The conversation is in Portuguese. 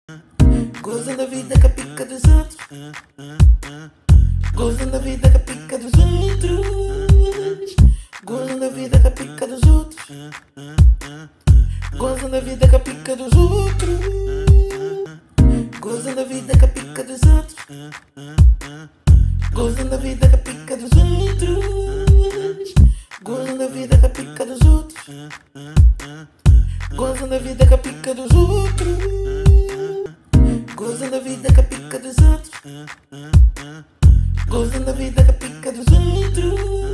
Gozando a vida com a pica dos outros. Gozando a vida com a pica dos outros. Gozando a vida com a pica dos outros. Gozando a vida com a pica dos outros. Gozando a vida com a pica dos outros. Gozando a vida com a pica dos outros. Gozando a vida com a pica dos outros. Gozando a vida com a pica dos outros. Gozando a vida com a pica dos outros. Gozando a vida com a pica dos outros.